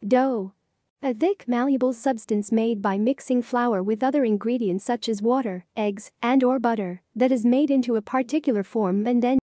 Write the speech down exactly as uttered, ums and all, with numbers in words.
Dough. A thick, malleable substance made by mixing flour with other ingredients such as water, eggs, and or butter that is made into a particular form and then